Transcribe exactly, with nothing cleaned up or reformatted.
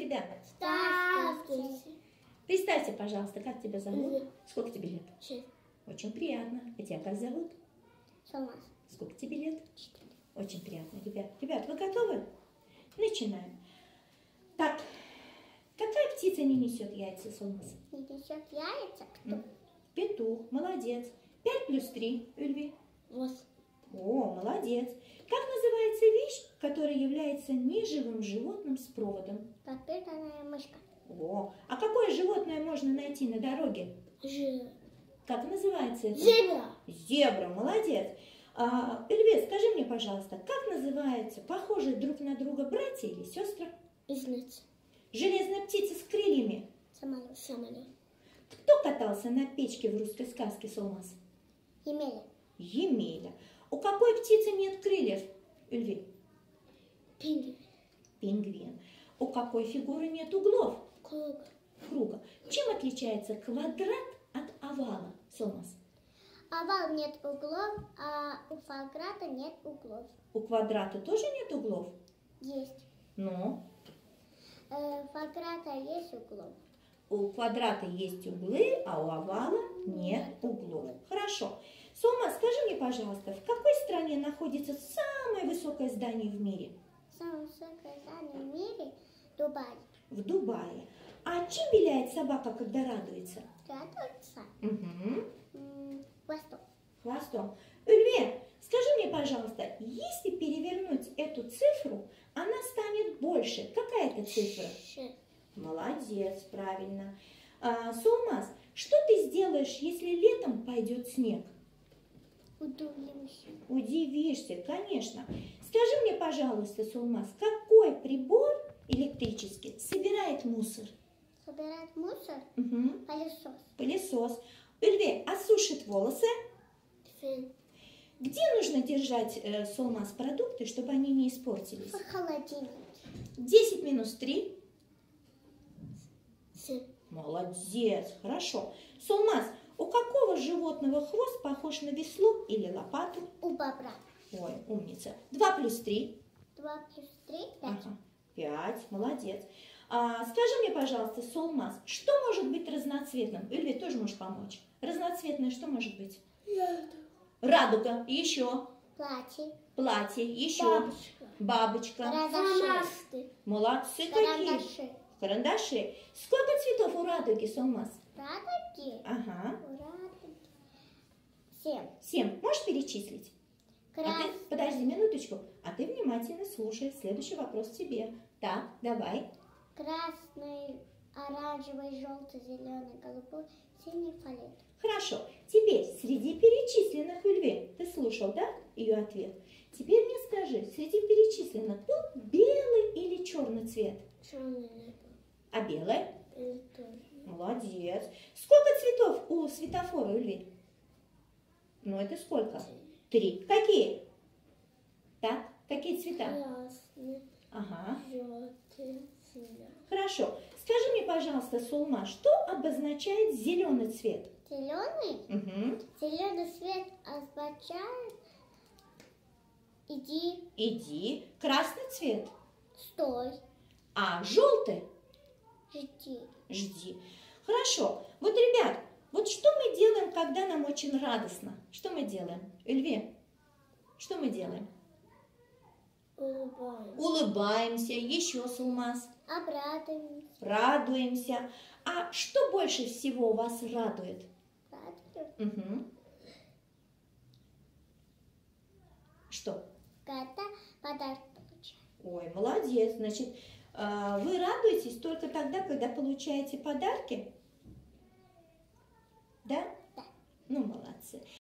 ребята? Здравствуйте. Представься, пожалуйста, как тебя зовут? Сколько тебе лет? Шесть. Очень приятно. А тебя как зовут? Солнце. Сколько тебе лет? Четыре. Очень приятно, ребят. Ребят, вы готовы? Начинаем. Так, какая птица не несет яйца, Солнце? Не несет яйца? Кто? Петух, молодец. Пять плюс три, Ульви. Восемь. О, молодец. Как называется вещь, которая является неживым животным с проводом? Подпитанная мышка. О, а какое животное можно найти на дороге? Ж. Как называется это? Зебра. Зебра, молодец. А, Эльвес, скажи мне, пожалуйста, как называются похожие друг на друга братья или сестры? Близнецы. Железная птица с крыльями. Самолет. Самолет. Кто катался на печке в русской сказке, Солмас? Емеля. Емеля. У какой птицы нет крыльев, Эльви? Пингвин. Пингвин. У какой фигуры нет углов? Круг. Круга. Чем отличается квадрат от овала, Солмас? Овал нет углов, а у квадрата нет углов. У квадрата тоже нет углов? Есть. Ну, Э, у квадрата есть углов. у квадрата есть углы, а у овала нет углов. Хорошо. Солмас, скажи мне, пожалуйста, в какой стране находится самое высокое здание в мире? Самое высокое здание в мире – Дубай. В Дубае. А чем виляет собака, когда радуется? Радуется. Угу. М, Хвостом. Хвостом. Ульве, скажи мне, пожалуйста, если перевернуть эту цифру, она станет больше. Какая это цифра? Ш. Молодец, правильно. А, Солмас, что ты сделаешь, если летом пойдет снег? Удивимся. Удивишься, конечно. Скажи мне, пожалуйста, Солмас, какой прибор электрический собирает мусор? Собирать мусор. Угу. Пылесос. Пылесос. Ульве, осушит волосы. Фен. Где нужно держать, э, Солмас, продукты, чтобы они не испортились? В холодильнике. десять минус три. Семь. Молодец, хорошо. Солмас, у какого животного хвост похож на весло или лопату? У бобра. Ой, умница. два плюс три. Два плюс три. Пять. Ага. пять, молодец. А, скажи мне, пожалуйста, Солмас, что может быть разноцветным? Ильви, тоже можешь помочь. Разноцветное что может быть? Радуга. Еще. Платье. Платье. Еще. Бабочка. Бабочка. Карандаши. Молодцы какие. Карандаши. Карандаши. Сколько цветов у радуги, Солмас? Радуги. Ага. У радуги. Семь. Семь. Можешь перечислить? А Крас... ты, подожди минуточку. А ты внимательно слушай. Следующий вопрос тебе. Так, давай. Красный, оранжевый, желтый, зеленый, голубой, синий, фиолетовый. Хорошо. Теперь среди перечисленных, Ульве, ты слушал, да, ее ответ? Теперь мне скажи, среди перечисленных был белый или черный цвет? Черный. А белый? Белый тоже. Молодец. Сколько цветов у светофора, Ульве? Ну, это сколько? Три. Какие? Так, какие цвета? Красный, Ага. желтый, зеленый. Хорошо. Скажи мне, пожалуйста, Сулма, что обозначает зеленый цвет? Зеленый? Угу. Зеленый цвет означает иди, Иди. Красный цвет. стой, А желтый? жди. Жди. Хорошо. Вот, ребят, вот что мы делаем, когда нам очень радостно? Что мы делаем? Эльве, что мы делаем? Улыбаемся. Улыбаемся. Еще, Сулмас. Обрадуемся. Радуемся. А что больше всего вас радует? Радуемся. Угу. Что? Когда подарок получаем. Ой, молодец. Значит, вы радуетесь только тогда, когда получаете подарки? Да? Да. Ну, молодцы.